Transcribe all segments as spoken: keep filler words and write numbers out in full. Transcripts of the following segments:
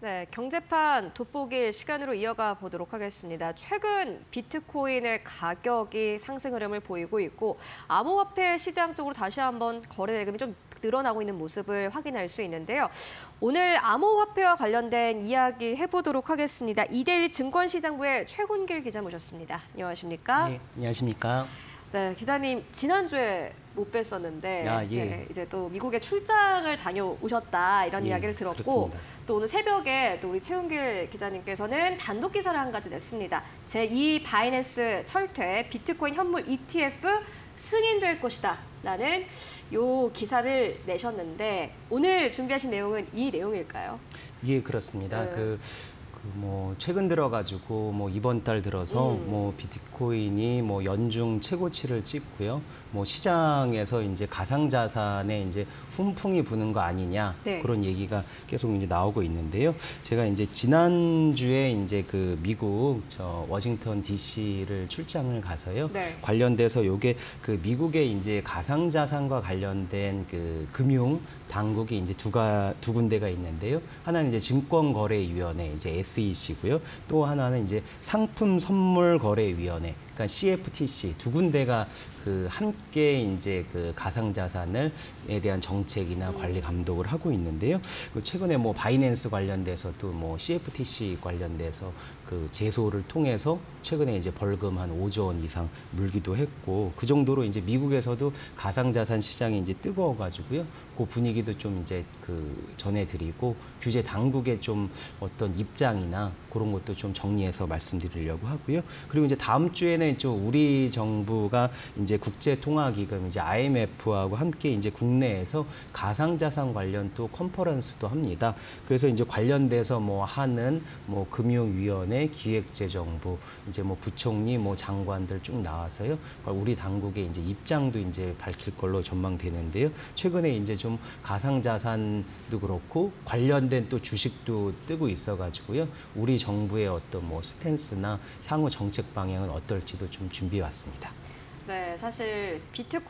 네, 경제판 돋보기 시간으로 이어가 보도록 하겠습니다. 최근 비트코인의 가격이 상승 흐름을 보이고 있고 암호화폐 시장 쪽으로 다시 한번 거래 대금이 좀 늘어나고 있는 모습을 확인할 수 있는데요. 오늘 암호화폐와 관련된 이야기 해보도록 하겠습니다. 이데일리 증권시장부의 최훈길 기자 모셨습니다. 안녕하십니까? 네, 안녕하십니까? 네, 기자님 지난주에 못 뵀었는데 아, 예. 네, 이제 또 미국에 출장을 다녀오셨다 이런 예, 이야기를 들었고 그렇습니다. 또 오늘 새벽에 또 우리 최훈길 기자님께서는 단독 기사를 한 가지 냈습니다. 제이 바이낸스 철퇴 비트코인 현물 이티에프 승인될 것이다 라는 요 기사를 내셨는데 오늘 준비하신 내용은 이 내용일까요? 예, 그렇습니다. 네. 그, 그 뭐 최근 들어가지고 뭐 이번 달 들어서 음. 뭐 비트코인이 뭐 연중 최고치를 찍고요. 뭐 시장에서 이제 가상자산에 이제 훈풍이 부는 거 아니냐 네. 그런 얘기가 계속 이제 나오고 있는데요. 제가 이제 지난주에 이제 그 미국 저 워싱턴 디씨를 출장을 가서요. 네. 관련돼서 요게 그 미국의 이제 가상자산과 관련된 그 금융 당국이 이제 두가 두 군데가 있는데요. 하나는 이제 증권거래위원회 이제 에스이씨고요. 또 하나는 이제 상품선물거래위원회 그러니까 씨에프티씨 두 군데가 그 함께 이제 그 가상자산을에 대한 정책이나 관리 감독을 하고 있는데요. 그 최근에 뭐 바이낸스 관련돼서도 뭐 씨에프티씨 관련돼서 그 제소를 통해서 최근에 이제 벌금 한 오조 원 이상 물기도 했고 그 정도로 이제 미국에서도 가상자산 시장이 이제 뜨거워가지고요. 그 분위기도 좀 이제 그 전해드리고 규제 당국의 좀 어떤 입장이나 그런 것도 좀 정리해서 말씀드리려고 하고요. 그리고 이제 다음 주에는 좀 우리 정부가 이제 국제통화기금 이제 아이엠에프하고 함께 이제 국내에서 가상자산 관련 또 컨퍼런스도 합니다. 그래서 이제 관련돼서 뭐 하는 뭐 금융위원회, 기획재정부, 이제 뭐 부총리, 뭐 장관들 쭉 나와서요. 우리 당국의 이제 입장도 이제 밝힐 걸로 전망되는데요. 최근에 이제 좀 가상자산도 그렇고 관련된 또 주식도 뜨고 있어가지고요. 우리 정부의 어떤 뭐 스탠스나 향후 정책 방향은 어떨지도 좀 준비해 왔습니다. 네, 사실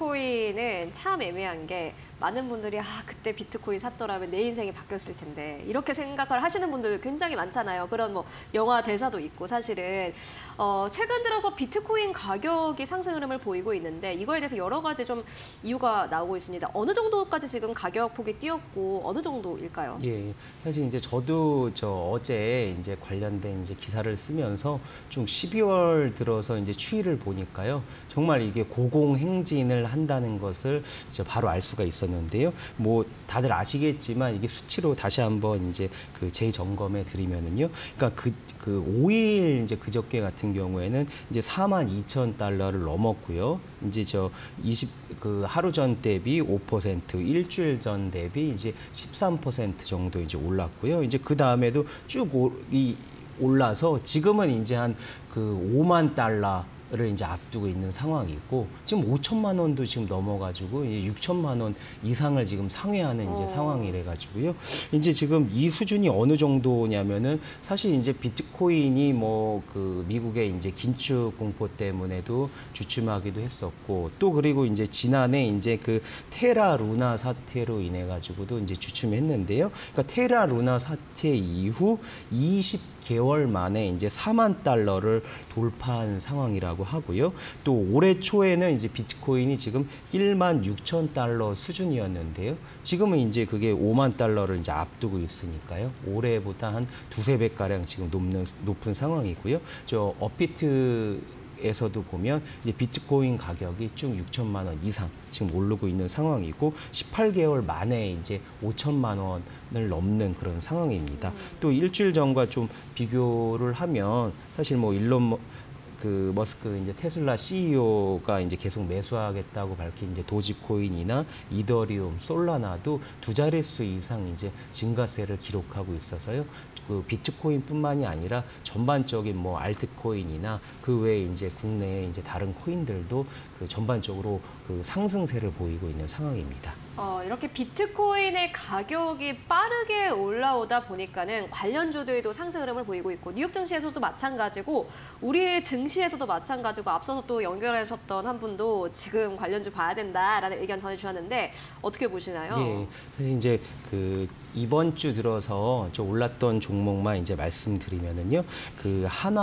비트코인은 참 애매한 게 많은 분들이 아 그때 비트코인 샀더라면 내 인생이 바뀌었을 텐데 이렇게 생각을 하시는 분들 굉장히 많잖아요. 그런 뭐 영화 대사도 있고 사실은 어, 최근 들어서 비트코인 가격이 상승 흐름을 보이고 있는데 이거에 대해서 여러 가지 좀 이유가 나오고 있습니다. 어느 정도까지 지금 가격 폭이 뛰었고 어느 정도일까요? 예, 사실 이제 저도 저 어제 이제 관련된 이제 기사를 쓰면서 좀 십이월 들어서 이제 추이를 보니까요. 정말 이게 고공행진을 한다는 것을 이제 바로 알 수가 있었는데요. 뭐 다들 아시겠지만 이게 수치로 다시 한번 이제 그 재점검해 드리면은요. 그러니까 그, 그 오 일 이제 그저께 같은 경우에는 이제 사만 이천 달러를 넘었고요. 이제 저 이십 그 하루 전 대비 오 퍼센트, 일주일 전 대비 이제 십삼 퍼센트 정도 이제 올랐고요. 이제 그 다음에도 쭉 이 올라서 지금은 이제 한 그 오만 달러 를 이제 앞두고 있는 상황이고 지금 오천만 원도 지금 넘어가지고 이제 육천만 원 이상을 지금 상회하는 이제 어. 상황이래 가지고요. 이제 지금 이 수준이 어느 정도냐면은 사실 이제 비트코인이 뭐 그 미국의 이제 긴축 공포 때문에도 주춤하기도 했었고 또 그리고 이제 지난해 이제 그 테라 루나 사태로 인해 가지고도 이제 주춤했는데요. 그러니까 테라 루나 사태 이후 이십 개월 만에 이제 사만 달러를 돌파한 상황이라고 하고요. 또 올해 초에는 이제 비트코인이 지금 일만 육천 달러 수준이었는데요. 지금은 이제 그게 오만 달러를 이제 앞두고 있으니까요. 올해보다 한 두세 배 가량 지금 높는 높은 상황이고요. 저 업비트 에서도 보면 이제 비트코인 가격이 쭉 육천만 원 이상 지금 오르고 있는 상황이고 십팔 개월 만에 이제 오천만 원을 넘는 그런 상황입니다. 또 일주일 전과 좀 비교를 하면 사실 뭐 일론 그 머스크 이제 테슬라 씨이오가 이제 계속 매수하겠다고 밝힌 이제 도지코인이나 이더리움, 솔라나도 두 자릿수 이상 이제 증가세를 기록하고 있어서요. 그 비트코인뿐만이 아니라 전반적인 뭐 알트코인이나 그 외에 이제 국내에 이제 다른 코인들도 그 전반적으로 그 상승세를 보이고 있는 상황입니다. 어, 이렇게 비트코인의 가격이 빠르게 올라오다 보니까는 관련주들도 상승 흐름을 보이고 있고 뉴욕 증시에서도 마찬가지고 우리 증시에서도 마찬가지고 앞서서 또 연결하셨던 한 분도 지금 관련주 봐야 된다라는 의견 전해주셨는데 어떻게 보시나요? 예, 사실 이제 그 이번 주 들어서 저 올랐던 종목만 이제 말씀드리면은요, 그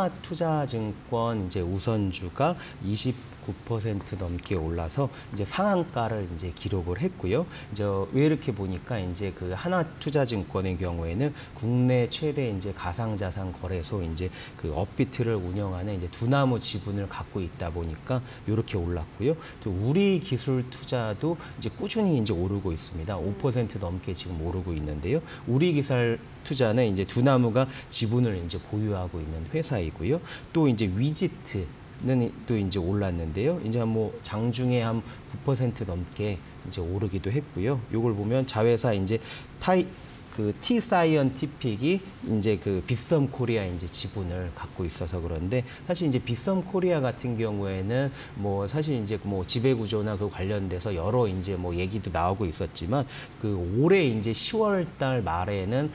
하나투자증권 이제 우선주가 이십구 퍼센트 넘게 올라서 이제 상한가를 이제 기록을 했고요. 이제 왜 이렇게 보니까 이제 그 하나투자증권의 경우에는 국내 최대 이제 가상자산 거래소 이제 그 업비트를 운영하는 이제 두나무 지분을 갖고 있다 보니까 이렇게 올랐고요. 또 우리 기술 투자도 이제 꾸준히 이제 오르고 있습니다. 오 퍼센트 넘게 지금 오르고 있는데요. 우리 기술 투자는 이제 두나무가 지분을 이제 보유하고 있는 회사이고요. 또 이제 위지트 는 또 이제 올랐는데요. 이제 뭐 장중에 한 구 퍼센트 넘게 이제 오르기도 했고요. 요걸 보면 자회사 이제 타이 그 T 사이언티픽이 이제 그 빗썸 코리아 이제 지분을 갖고 있어서 그런데 사실 이제 빗썸 코리아 같은 경우에는 뭐 사실 이제 뭐 지배 구조나 그 관련돼서 여러 이제 뭐 얘기도 나오고 있었지만 그 올해 이제 시월 달 말에는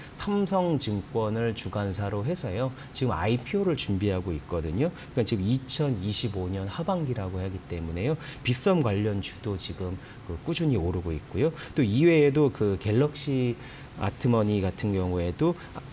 삼성증권을 주관사로 해서요. 지금 아이피오를 준비하고 있거든요. 그러니까 지금 이천이십오 년 하반기라고 하기 때문에요. 빗썸 관련 주도 지금 그 꾸준히 오르고 있고요. 또 이외에도 그 갤럭시 아트머니 같은 경우에도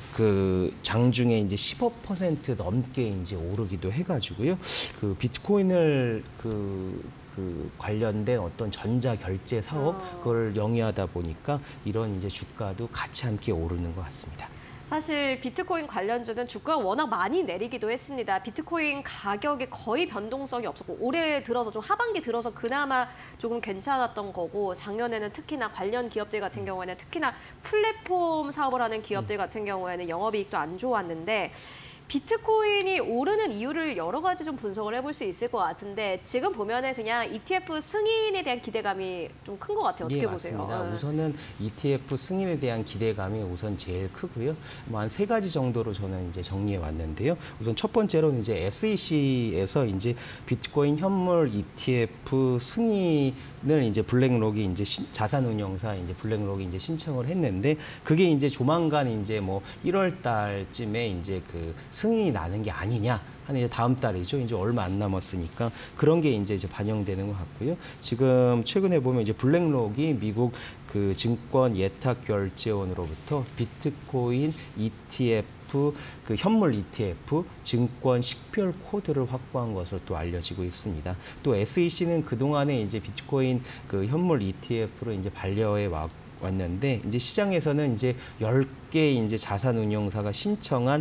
그 장중에 이제 십오 퍼센트 넘게 이제 오르기도 해가지고요. 그 비트코인을 그, 그 관련된 어떤 전자 결제 사업 그걸 영위하다 보니까 이런 이제 주가도 같이 함께 오르는 것 같습니다. 사실 비트코인 관련주는 주가가 워낙 많이 내리기도 했습니다. 비트코인 가격이 거의 변동성이 없었고 올해 들어서 좀 하반기 들어서 그나마 조금 괜찮았던 거고 작년에는 특히나 관련 기업들 같은 경우에는 특히나 플랫폼 사업을 하는 기업들 같은 경우에는 영업이익도 안 좋았는데 비트코인이 오르는 이유를 여러 가지 좀 분석을 해볼 수 있을 것 같은데 지금 보면은 그냥 이티에프 승인에 대한 기대감이 좀 큰 것 같아요. 어떻게 예, 보세요? 맞습니다. 네. 우선은 이티에프 승인에 대한 기대감이 우선 제일 크고요. 뭐 한 세 가지 정도로 저는 이제 정리해 왔는데요. 우선 첫 번째로는 이제 에스이씨에서 이제 비트코인 현물 이티에프 승인을 이제 블랙록이 이제 신, 자산운용사 이제 블랙록이 이제 신청을 했는데 그게 이제 조만간 이제 뭐 일월 달쯤에 이제 그 승인이 나는 게 아니냐. 한 이제 다음 달이죠. 이제 얼마 안 남았으니까 그런 게 이제, 이제 반영되는 것 같고요. 지금 최근에 보면 이제 블랙록이 미국 그 증권 예탁 결제원으로부터 비트코인 이티에프 그 현물 이티에프 증권 식별 코드를 확보한 것으로 또 알려지고 있습니다. 또 에스이씨는 그 동안에 이제 비트코인 그 현물 이티에프로 이제 반려해 왔고. 왔는데 이제 시장에서는 이제 열 개 이제 자산운용사가 신청한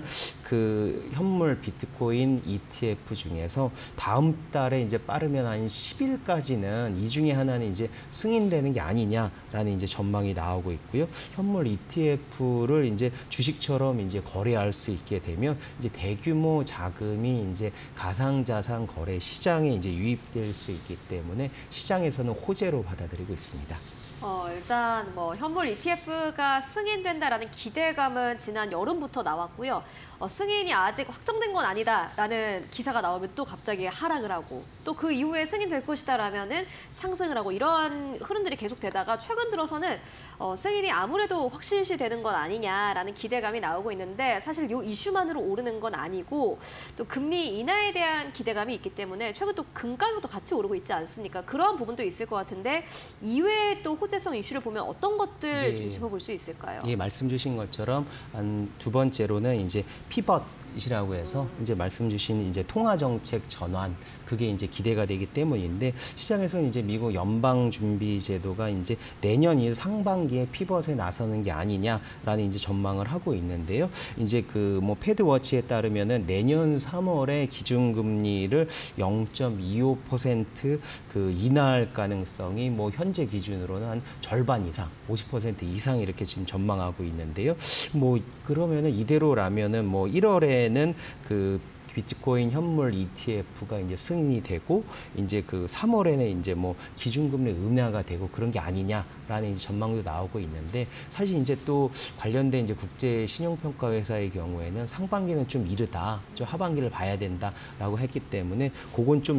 그 현물 비트코인 이티에프 중에서 다음 달에 이제 빠르면 한 십 일까지는 이 중에 하나는 이제 승인되는 게 아니냐라는 이제 전망이 나오고 있고요. 현물 이티에프를 이제 주식처럼 이제 거래할 수 있게 되면 이제 대규모 자금이 이제 가상자산 거래 시장에 이제 유입될 수 있기 때문에 시장에서는 호재로 받아들이고 있습니다. 어, 일단 뭐 현물 이티에프가 승인된다라는 기대감은 지난 여름부터 나왔고요. 어, 승인이 아직 확정된 건 아니다라는 기사가 나오면 또 갑자기 하락을 하고 또 그 이후에 승인될 것이다라면은 상승을 하고 이러한 흐름들이 계속되다가 최근 들어서는 어, 승인이 아무래도 확실시 되는 건 아니냐라는 기대감이 나오고 있는데 사실 이 이슈만으로 오르는 건 아니고 또 금리 인하에 대한 기대감이 있기 때문에 최근 또 금 가격도 같이 오르고 있지 않습니까? 그런 부분도 있을 것 같은데 이외에 또 호재성 이슈를 보면 어떤 것들 예. 좀 짚어볼 수 있을까요? 예, 말씀 주신 것처럼 한 두 번째로는 이제 피벗 이라고 해서 음. 이제 말씀 주신 이제 통화 정책 전환 그게 이제 기대가 되기 때문인데 시장에서는 이제 미국 연방 준비 제도가 이제 내년 이 상반기에 피벗에 나서는 게 아니냐라는 이제 전망을 하고 있는데요. 이제 그 뭐 패드워치에 따르면은 내년 삼월에 기준금리를 영 점 이오 퍼센트 그 인하할 가능성이 뭐 현재 기준으로는 한 절반 이상, 오십 퍼센트 이상 이렇게 지금 전망하고 있는데요. 뭐 그러면은 이대로라면은 뭐 일월에 는 그 비트코인 현물 이티에프가 이제 승인이 되고 이제 그 삼월에는 이제 뭐 기준금리 은하가 되고 그런 게 아니냐라는 이제 전망도 나오고 있는데 사실 이제 또 관련된 이제 국제 신용평가 회사의 경우에는 상반기는 좀 이르다, 좀 하반기를 봐야 된다라고 했기 때문에 그건 좀 시,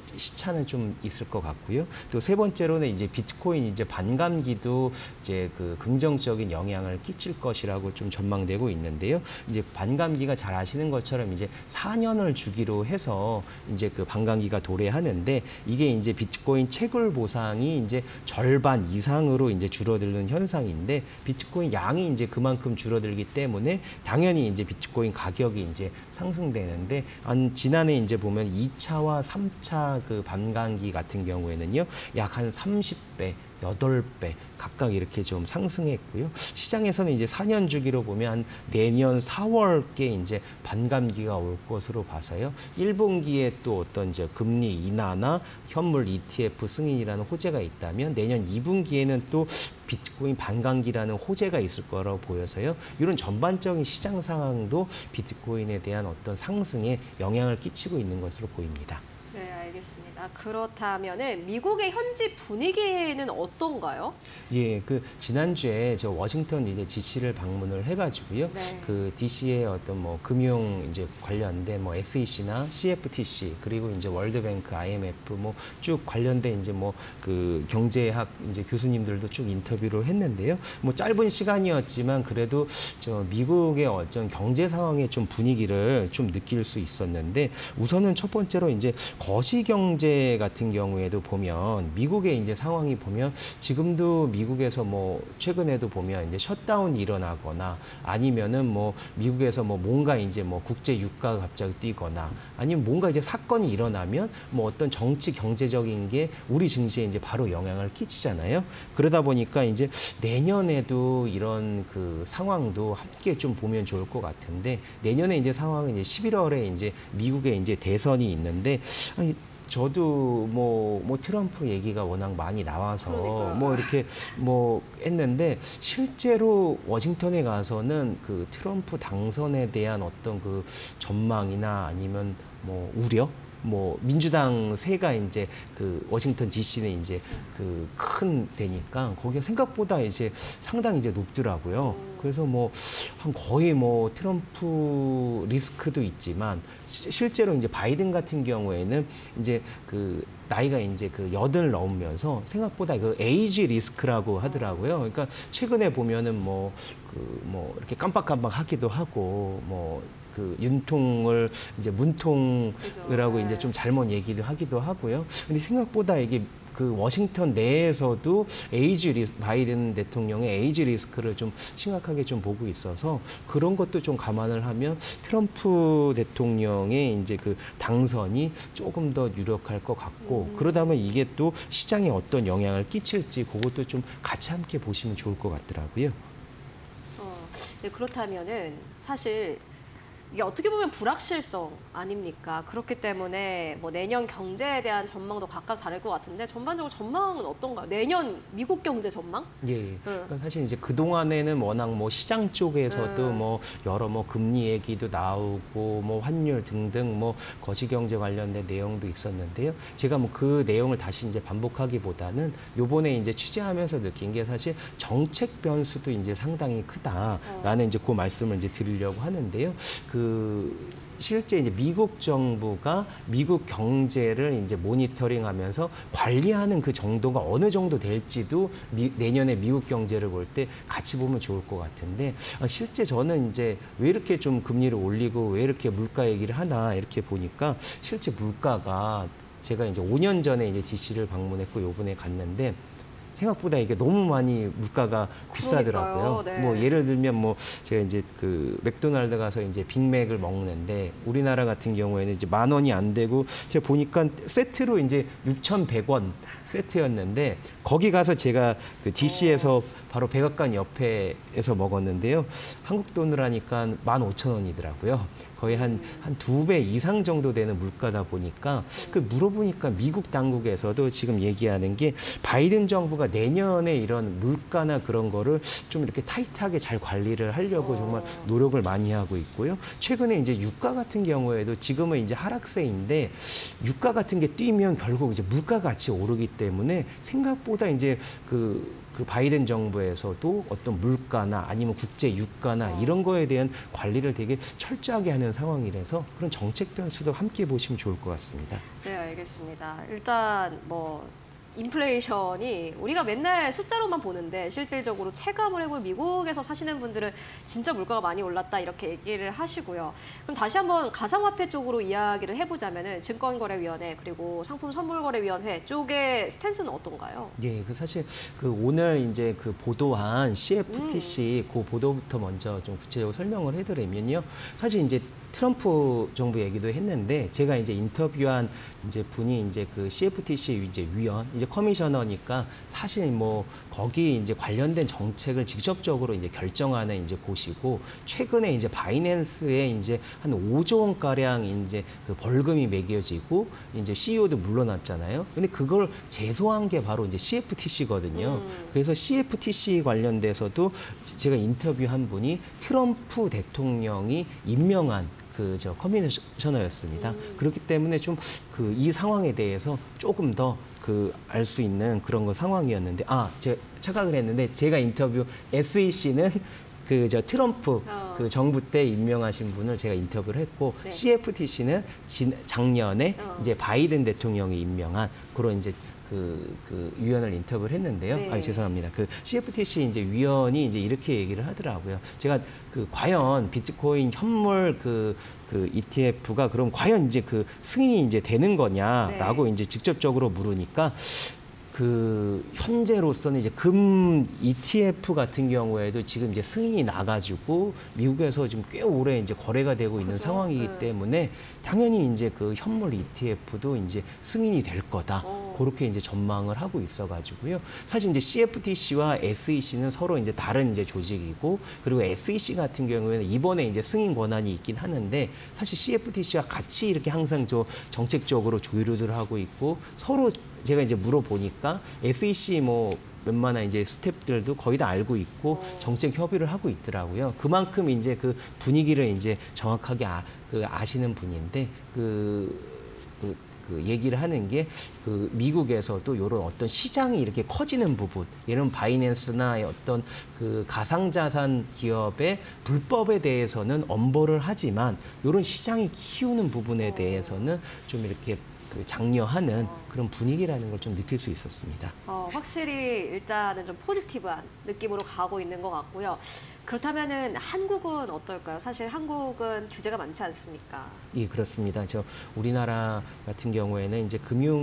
시차는 좀 있을 것 같고요. 또 세 번째로는 이제 비트코인 이제 반감기도 이제 그 긍정적인 영향을 끼칠 것이라고 좀 전망되고 있는데요. 이제 반감기가 잘 아시는 것처럼 이제 사 년을 주기로 해서 이제 그 반감기가 도래하는데 이게 이제 비트코인 채굴 보상이 이제 절반 이상으로 이제 줄어드는 현상인데 비트코인 양이 이제 그만큼 줄어들기 때문에 당연히 이제 비트코인 가격이 이제 상승되는데 한 지난해 이제 보면 이 차와 삼 차 그 반감기 같은 경우에는요 약 한 삼십 배, 여덟 배 각각 이렇게 좀 상승했고요. 시장에서는 이제 사 년 주기로 보면 한 내년 사월께 이제 반감기가 올 것으로 봐서요. 일 분기에 또 어떤 이제 금리 인하나 현물 이티에프 승인이라는 호재가 있다면 내년 이 분기에는 또 비트코인 반감기라는 호재가 있을 거라고 보여서요. 이런 전반적인 시장 상황도 비트코인에 대한 어떤 상승에 영향을 끼치고 있는 것으로 보입니다. 네, 알겠습니다. 그렇다면은 미국의 현지 분위기는 어떤가요? 예, 그 지난주에 저 워싱턴 이제 디씨를 방문을 해가지고요. 네. 그 디씨의 어떤 뭐 금융 이제 관련된 뭐 에스이씨나 씨에프티씨 그리고 이제 월드뱅크, 아이엠에프 뭐 쭉 관련된 이제 뭐 그 경제학 이제 교수님들도 쭉 인터뷰를 했는데요. 뭐 짧은 시간이었지만 그래도 저 미국의 어떤 경제 상황의 좀 분위기를 좀 느낄 수 있었는데 우선은 첫 번째로 이제 거시 경제 같은 경우에도 보면 미국의 이제 상황이 보면 지금도 미국에서 뭐 최근에도 보면 이제 셧다운이 일어나거나 아니면은 뭐 미국에서 뭐 뭔가 이제 뭐 국제 유가가 갑자기 뛰거나 아니면 뭔가 이제 사건이 일어나면 뭐 어떤 정치 경제적인 게 우리 증시에 이제 바로 영향을 끼치잖아요. 그러다 보니까 이제 내년에도 이런 그 상황도 함께 좀 보면 좋을 것 같은데 내년에 이제 상황은 이제 십일월에 이제 미국에 이제 대선이 있는데 아니, 저도 뭐, 뭐 트럼프 얘기가 워낙 많이 나와서 그러니까요. 뭐 이렇게 뭐 했는데 실제로 워싱턴에 가서는 그 트럼프 당선에 대한 어떤 그 전망이나 아니면 뭐 우려? 뭐 민주당 세가 이제 그 워싱턴 디씨는 이제 그 큰 데니까 거기가 생각보다 이제 상당히 이제 높더라고요. 그래서 뭐 한 거의 뭐 트럼프 리스크도 있지만 시, 실제로 이제 바이든 같은 경우에는 이제 그 나이가 이제 그 여든을 넘으면서 생각보다 그 에이지 리스크라고 하더라고요. 그러니까 최근에 보면은 뭐 그 뭐 이렇게 깜빡깜빡 하기도 하고 뭐 그 윤통을 이제 문통이라고 그죠. 이제 네. 좀 잘못 얘기도 하기도 하고요. 근데 생각보다 이게 그 워싱턴 내에서도 에이지 리스, 바이든 대통령의 에이지 리스크를 좀 심각하게 좀 보고 있어서 그런 것도 좀 감안을 하면 트럼프 대통령의 이제 그 당선이 조금 더 유력할 것 같고 음. 그러다 보면 이게 또 시장에 어떤 영향을 끼칠지 그것도 좀 같이 함께 보시면 좋을 것 같더라고요. 어, 네, 그렇다면은 사실 이게 어떻게 보면 불확실성 아닙니까? 그렇기 때문에 뭐 내년 경제에 대한 전망도 각각 다를 것 같은데 전반적으로 전망은 어떤가요? 내년 미국 경제 전망? 예. 그러니까 사실 이제 그 동안에는 워낙 뭐 시장 쪽에서도 음. 뭐 여러 뭐 금리 얘기도 나오고 뭐 환율 등등 뭐 거시경제 관련된 내용도 있었는데요. 제가 뭐 그 내용을 다시 이제 반복하기보다는 요번에 이제 취재하면서 느낀 게 사실 정책 변수도 이제 상당히 크다라는 이제 그 말씀을 이제 드리려고 하는데요. 그 실제 이제 미국 정부가 미국 경제를 이제 모니터링하면서 관리하는 그 정도가 어느 정도 될지도 미, 내년에 미국 경제를 볼 때 같이 보면 좋을 것 같은데 아, 실제 저는 이제 왜 이렇게 좀 금리를 올리고 왜 이렇게 물가 얘기를 하나 이렇게 보니까 실제 물가가 제가 이제 오 년 전에 이제 디씨를 방문했고 요번에 갔는데 생각보다 이게 너무 많이 물가가 비싸더라고요. 네. 뭐 예를 들면 뭐 제가 이제 그 맥도날드 가서 이제 빅맥을 먹는데 우리나라 같은 경우에는 이제 만 원이 안 되고 제가 보니까 세트로 이제 육천백 원 세트였는데 거기 가서 제가 그 디씨에서 바로 백악관 옆에에서 먹었는데요. 한국 돈으로 하니까 만 오천 원이더라고요. 거의 한, 한 두 배 이상 정도 되는 물가다 보니까 그 물어보니까 미국 당국에서도 지금 얘기하는 게 바이든 정부가 내년에 이런 물가나 그런 거를 좀 이렇게 타이트하게 잘 관리를 하려고 정말 노력을 많이 하고 있고요. 최근에 이제 유가 같은 경우에도 지금은 이제 하락세인데 유가 같은 게 뛰면 결국 이제 물가 같이 오르기 때문에 생각보다 이제 그 그 바이든 정부에서도 어떤 물가나 아니면 국제 유가나 이런 거에 대한 관리를 되게 철저하게 하는 상황이라서 그런 정책 변수도 함께 보시면 좋을 것 같습니다. 네, 알겠습니다. 알겠습니다. 일단 뭐 인플레이션이 우리가 맨날 숫자로만 보는데 실질적으로 체감을 해보면 미국에서 사시는 분들은 진짜 물가가 많이 올랐다 이렇게 얘기를 하시고요. 그럼 다시 한번 가상화폐 쪽으로 이야기를 해보자면은 증권거래위원회 그리고 상품선물거래위원회 쪽의 스탠스는 어떤가요? 예, 그 사실 그 오늘 이제 그 보도한 씨에프티씨 음. 그 보도부터 먼저 좀 구체적으로 설명을 해드리면요. 사실 이제 트럼프 정부 얘기도 했는데 제가 이제 인터뷰한 이제 분이 이제 그 씨에프티씨 이제 위원 이제 커미셔너니까 사실 뭐 거기 이제 관련된 정책을 직접적으로 이제 결정하는 이제 곳이고 최근에 이제 바이낸스에 이제 한 오조 원 가량 이제 그 벌금이 매겨지고 이제 씨이오도 물러났잖아요. 근데 그걸 제소한 게 바로 이제 씨에프티씨거든요. 음. 그래서 씨에프티씨 관련돼서도 제가 인터뷰한 분이 트럼프 대통령이 임명한 그 저 커미셔너였습니다. 음. 그렇기 때문에 좀 그 이 상황에 대해서 조금 더 그 알 수 있는 그런 거 상황이었는데 아 제가 착각을 했는데 제가 인터뷰 에스이씨는 그 저 트럼프 어. 그 정부 때 임명하신 분을 제가 인터뷰를 했고 네. 씨에프티씨는 진, 작년에 어. 이제 바이든 대통령이 임명한 그런 이제 그, 그 위원을 인터뷰를 했는데요. 네. 아 죄송합니다. 그 씨에프티씨 이제 위원이 이제 이렇게 얘기를 하더라고요. 제가 그 과연 비트코인 현물 그, 그 이티에프가 그럼 과연 이제 그 승인이 이제 되는 거냐라고 네. 이제 직접적으로 물으니까 그 현재로서는 이제 금 이티에프 같은 경우에도 지금 이제 승인이 나가지고 미국에서 지금 꽤 오래 이제 거래가 되고 그죠? 있는 상황이기 네. 때문에 당연히 이제 그 현물 이티에프도 이제 승인이 될 거다. 오. 그렇게 이제 전망을 하고 있어가지고요. 사실 이제 씨에프티씨와 에스이씨는 서로 이제 다른 이제 조직이고 그리고 에스이씨 같은 경우에는 이번에 이제 승인 권한이 있긴 하는데 사실 씨에프티씨와 같이 이렇게 항상 저 정책적으로 조율을 하고 있고 서로 제가 이제 물어보니까 에스이씨 뭐 웬만한 이제 스태프들도 거의 다 알고 있고 정책 협의를 하고 있더라고요. 그만큼 이제 그 분위기를 이제 정확하게 아, 그 아시는 분인데 그, 그, 그 얘기를 하는 게 그 미국에서도 이런 어떤 시장이 이렇게 커지는 부분, 예를 바이낸스나 어떤 그 가상자산 기업의 불법에 대해서는 엄벌을 하지만 이런 시장이 키우는 부분에 대해서는 좀 이렇게 그 장려하는 그런 분위기라는 걸 좀 느낄 수 있었습니다. 어, 확실히 일단은 좀 포지티브한 느낌으로 가고 있는 것 같고요. 그렇다면은 한국은 어떨까요? 사실 한국은 규제가 많지 않습니까? 예, 그렇습니다. 저 우리나라 같은 경우에는 이제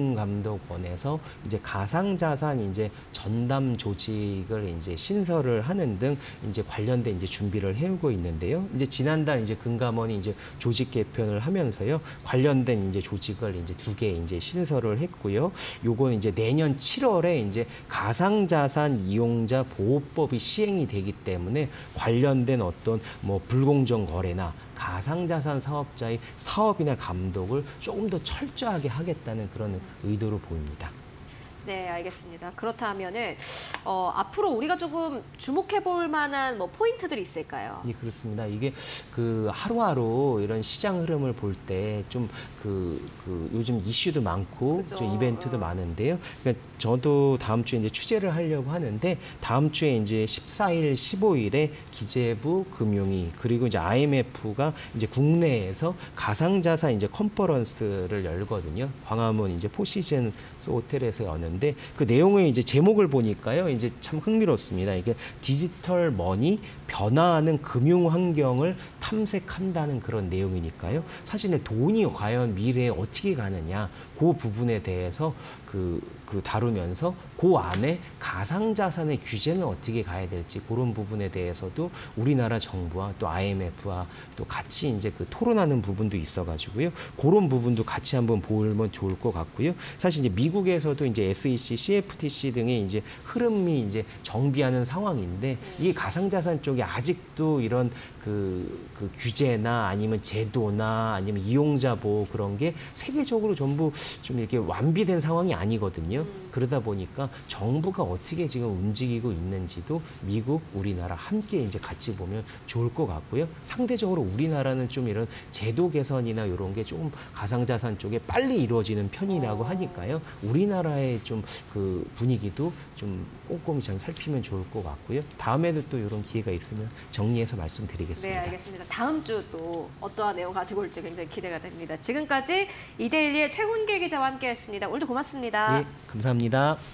금융감독원에서 이제 가상자산 이제 전담 조직을 이제 신설을 하는 등 이제 관련된 이제 준비를 해오고 있는데요. 이제 지난달 이제 금감원이 이제 조직 개편을 하면서요. 관련된 이제 조직을 이제 두 개 이제 신설을 했고요. 요건 이제 내년 칠월에 이제 가상자산 이용자 보호법이 시행이 되기 때문에 관련된 어떤 뭐 불공정 거래나 가상자산 사업자의 사업이나 감독을 조금 더 철저하게 하겠다는 그런 의도로 보입니다. 네, 알겠습니다. 그렇다면은 어, 앞으로 우리가 조금 주목해 볼 만한 뭐 포인트들이 있을까요? 네, 그렇습니다. 이게 그 하루하루 이런 시장 흐름을 볼 때 좀 그 그 요즘 이슈도 많고 좀 이벤트도 어. 많은데요. 그러니까 저도 다음 주에 이제 취재를 하려고 하는데 다음 주에 이제 십사일, 십오일에 기재부 금융위 그리고 이제 아이엠에프가 이제 국내에서 가상자산 이제 컨퍼런스를 열거든요. 광화문 이제 포시즌 호텔에서 여는데 그 내용의 이제 제목을 보니까요. 이제 참 흥미롭습니다. 이게 디지털 머니 변화하는 금융 환경을 탐색한다는 그런 내용이니까요. 사실 돈이 과연 미래에 어떻게 가느냐 그 부분에 대해서 그, 그 다루면서 그 안에 가상자산의 규제는 어떻게 가야 될지 그런 부분에 대해서도 우리나라 정부와 또 아이엠에프와 또 같이 이제 그 토론하는 부분도 있어가지고요. 그런 부분도 같이 한번 보면 좋을 것 같고요. 사실 이제 미국에서도 이제 에스이씨, 씨에프티씨 등의 이제 흐름이 이제 정비하는 상황인데 이 가상자산 쪽에 아직도 이런 그, 그 규제나 아니면 제도나 아니면 이용자 보호 그런 게 세계적으로 전부 좀 이렇게 완비된 상황이 아니거든요. 그러다 보니까 보니까 정부가 어떻게 지금 움직이고 있는지도 미국, 우리나라 함께 이제 같이 보면 좋을 것 같고요. 상대적으로 우리나라는 좀 이런 제도 개선이나 이런 게 조금 가상자산 쪽에 빨리 이루어지는 편이라고 하니까요. 우리나라의 좀 그 분위기도 좀 꼼꼼히 잘 살피면 좋을 것 같고요. 다음에도 또 이런 기회가 있으면 정리해서 말씀드리겠습니다. 네, 알겠습니다. 다음 주 또 어떠한 내용 가지고 올지 굉장히 기대가 됩니다. 지금까지 이데일리의 최훈길 기자와 함께했습니다. 오늘도 고맙습니다. 네, 감사합니다.